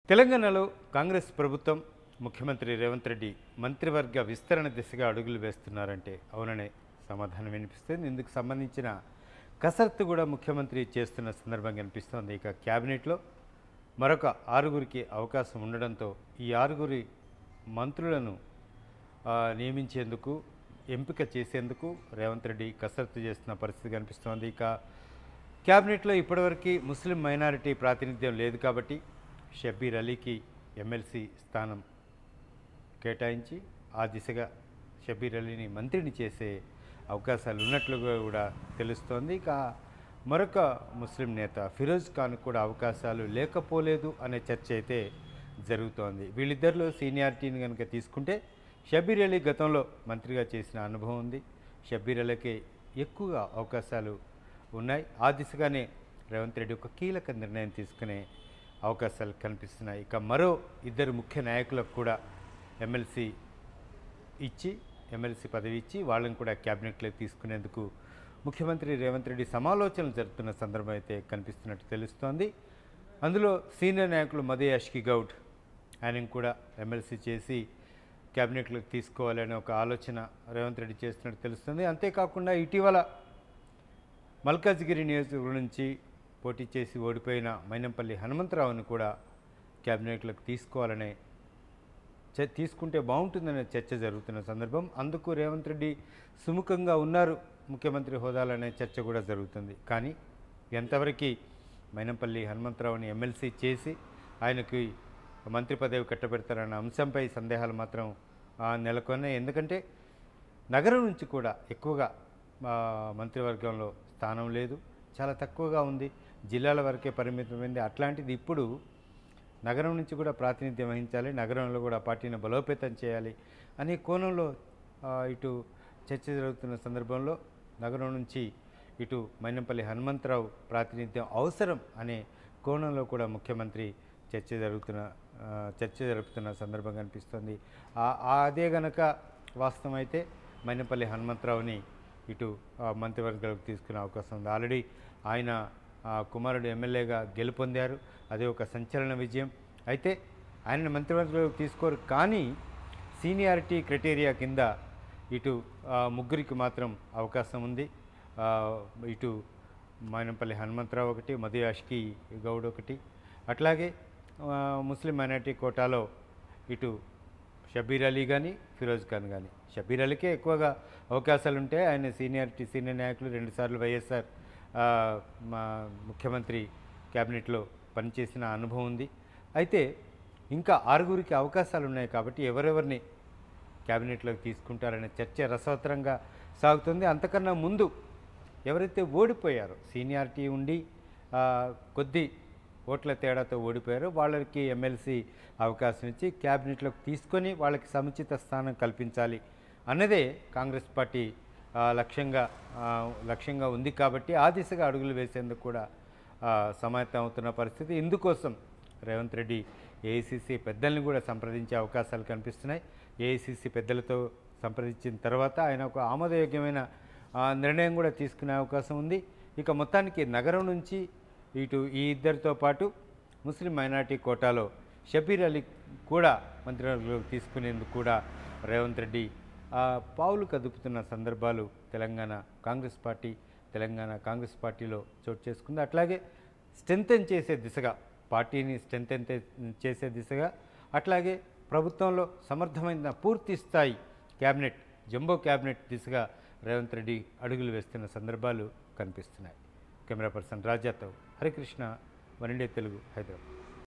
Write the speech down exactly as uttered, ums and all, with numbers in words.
తెలంగాణలో కాంగ్రెస్ ప్రభుత్వం ముఖ్యమంత్రి రేవంత్ రెడ్డి మంత్రివర్గ విస్తరణ దిశగా అడుగులు వేస్తున్నారంటే అవుననే సమాధానం వినిపిస్తుంది. ఇందుకు సంబంధించిన కసరత్తు కూడా ముఖ్యమంత్రి చేస్తున్న సందర్భం కనిపిస్తోంది. ఇక క్యాబినెట్లో మరొక ఆరుగురికి అవకాశం ఉండడంతో ఈ ఆరుగురి మంత్రులను నియమించేందుకు ఎంపిక చేసేందుకు రేవంత్ రెడ్డి కసరత్తు చేస్తున్న పరిస్థితి కనిపిస్తోంది. ఇక క్యాబినెట్లో ఇప్పటివరకు ముస్లిం మైనారిటీ ప్రాతినిధ్యం లేదు కాబట్టి షబ్బీర్ అలీకి ఎమ్మెల్సీ స్థానం కేటాయించి ఆ దిశగా షబ్బీర్ అలీని మంత్రిని చేసే అవకాశాలు ఉన్నట్లుగా కూడా తెలుస్తోంది. ఇక మరొక ముస్లిం నేత ఫిరోజ్ ఖాన్ కూడా అవకాశాలు లేకపోలేదు అనే చర్చ అయితే జరుగుతోంది. వీళ్ళిద్దరిలో సీనియారిటీని కనుక తీసుకుంటే షబ్బీర్ అలీ గతంలో మంత్రిగా చేసిన అనుభవం ఉంది. షబ్బీర్ అలీకి ఎక్కువగా అవకాశాలు ఉన్నాయి. ఆ దిశగానే రేవంత్ రెడ్డి ఒక కీలక నిర్ణయం తీసుకునే అవకాశాలు కనిపిస్తున్నాయి. ఇక మరో ఇద్దరు ముఖ్య నాయకులకు కూడా ఎమ్మెల్సీ ఇచ్చి ఎమ్మెల్సీ పదవి ఇచ్చి వాళ్ళని కూడా క్యాబినెట్లోకి తీసుకునేందుకు ముఖ్యమంత్రి రేవంత్ రెడ్డి సమాలోచనలు జరుపుతున్న సందర్భం అయితే కనిపిస్తున్నట్టు తెలుస్తోంది. అందులో సీనియర్ నాయకులు మధు యాష్కి గౌడ్ ఆయనను కూడా ఎమ్మెల్సీ చేసి క్యాబినెట్లోకి తీసుకోవాలనే ఒక ఆలోచన రేవంత్ రెడ్డి చేస్తున్నట్టు తెలుస్తుంది. అంతేకాకుండా ఇటీవల మల్కాజ్గిరి నియోజకవర్గం నుంచి పోటీ చేసి ఓడిపోయిన మైనంపల్లి హనుమంతరావుని కూడా క్యాబినెట్లోకి తీసుకోవాలనే తీసుకుంటే బాగుంటుందనే చర్చ జరుగుతున్న సందర్భం. అందుకు రేవంత్ రెడ్డి సుముఖంగా ఉన్నారు ముఖ్యమంత్రి హోదాలనే చర్చ కూడా జరుగుతుంది. కానీ ఎంతవరకు మైనంపల్లి హనుమంతరావుని ఎమ్మెల్సీ చేసి ఆయనకి మంత్రి పదవి కట్టబెడతారన్న అంశంపై సందేహాలు మాత్రం నెలకొన్నాయి. ఎందుకంటే నగరం నుంచి కూడా ఎక్కువగా మంత్రివర్గంలో స్థానం లేదు, చాలా తక్కువగా ఉంది, జిల్లాల వరకే పరిమితమైంది. అట్లాంటిది ఇప్పుడు నగరం నుంచి కూడా ప్రాతినిధ్యం వహించాలి, నగరంలో కూడా పార్టీని బలోపేతం చేయాలి అనే కోణంలో ఇటు చర్చ జరుగుతున్న సందర్భంలో నగరం నుంచి ఇటు మైనంపల్లి హనుమంతరావు ప్రాతినిధ్యం అవసరం అనే కోణంలో కూడా ముఖ్యమంత్రి చర్చ జరుగుతున్న చర్చ జరుపుతున్న సందర్భం కనిపిస్తుంది. అదే గనక వాస్తవం అయితే మైనంపల్లి హనుమంతరావుని ఇటు మంత్రివర్గాలకు తీసుకునే అవకాశం ఉంది. ఆల్రెడీ ఆయన కుమారుడు ఎమ్మెల్యేగా గెలుపొందారు, అదే ఒక సంచలన విజయం. అయితే ఆయన మంత్రివర్గంలోకి తీసుకోరు, కానీ సీనియారిటీ క్రైటీరియా కింద ఇటు ముగ్గురికి మాత్రం అవకాశం ఉంది. ఇటు మైనంపల్లి హనుమంతరావు ఒకటి, మధు యాష్కి గౌడ్ ఒకటి, అట్లాగే ముస్లిం మైనారిటీ కోటాలో ఇటు షబ్బీర్ అలీ కానీ ఫిరోజ్ ఖాన్ కానీ. షబ్బీర్ అలీకే ఎక్కువగా అవకాశాలు ఉంటాయి. ఆయన సీనియారిటీ సీనియర్ నాయకులు, రెండుసార్లు వైఎస్ఆర్ మా ముఖ్యమంత్రి క్యాబినెట్లో పనిచేసిన అనుభవం ఉంది. అయితే ఇంకా ఆరుగురికి అవకాశాలు ఉన్నాయి కాబట్టి ఎవరెవరిని క్యాబినెట్లోకి తీసుకుంటారనే చర్చ రసవత్తరంగా సాగుతుంది. అంతకన్నా ముందు ఎవరైతే ఓడిపోయారో, సీనియారిటీ ఉండి కొద్ది ఓట్ల తేడాతో ఓడిపోయారో వాళ్ళకి ఎమ్మెల్సీ అవకాశం ఇచ్చి క్యాబినెట్లోకి తీసుకొని వాళ్ళకి సముచిత స్థానం కల్పించాలి అన్నదే కాంగ్రెస్ పార్టీ లక్ష్యంగా లక్ష్యంగా ఉంది. కాబట్టి ఆ దిశగా అడుగులు వేసేందుకు కూడా సమాయత్తం అవుతున్న పరిస్థితి. ఇందుకోసం రేవంత్ రెడ్డి ఏఐసిసి పెద్దల్ని కూడా సంప్రదించే అవకాశాలు కనిపిస్తున్నాయి. ఏఐసిసి పెద్దలతో సంప్రదించిన తర్వాత ఆయన ఒక ఆమోదయోగ్యమైన నిర్ణయం కూడా తీసుకునే అవకాశం ఉంది. ఇక మొత్తానికి నగరం నుంచి ఇటు ఈ ఇద్దరితో పాటు ముస్లిం మైనారిటీ కోటాలో షబ్బీర్ అలీ కూడా మంత్రివర్గంలోకి తీసుకునేందుకు కూడా రేవంత్ రెడ్డి పావులు కదుపుతున్న సందర్భాలు తెలంగాణ కాంగ్రెస్ పార్టీ తెలంగాణ కాంగ్రెస్ పార్టీలో చోటు చేసుకుంది. అట్లాగే స్ట్రెంథెన్ చేసే దిశగా, పార్టీని స్ట్రెంథెన్ చేసే దిశగా, అట్లాగే ప్రభుత్వంలో సమర్థమైన పూర్తి స్థాయి క్యాబినెట్, జంబో క్యాబినెట్ దిశగా రేవంత్ రెడ్డి అడుగులు వేస్తున్న సందర్భాలు కనిపిస్తున్నాయి. కెమెరా పర్సన్ రాజాతో హరికృష్ణ, వన్ ఇండియా తెలుగు, హైదరాబాద్.